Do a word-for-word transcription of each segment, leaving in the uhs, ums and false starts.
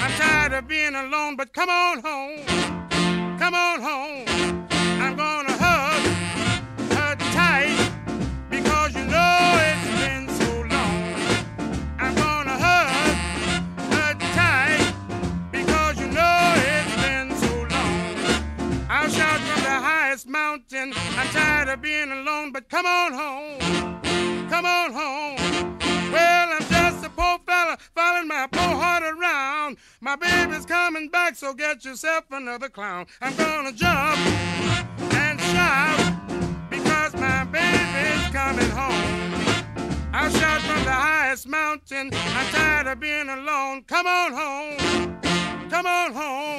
I'm tired of being alone, but come on home. Come on home. I'm gonna hug her tight because you know it's been so long. I'm gonna hug her tight because you know it's been so long. I'll shout from the highest mountain. I'm tired of being alone, but come on home. Come on home. Well, I'm just a poor fella following my poor heart around. My baby's coming back, so get yourself another clown. I'm gonna jump and shout because my baby's coming home. I'll shout from the highest mountain. I'm tired of being alone. Come on home. Come on home.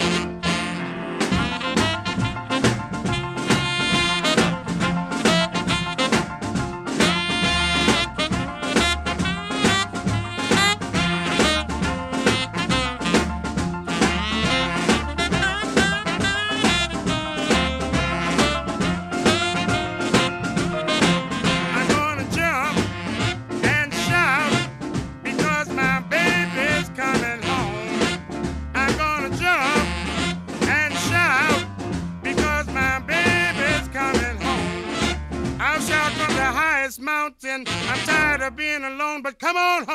Mountain. I'm tired of being alone, but come on home.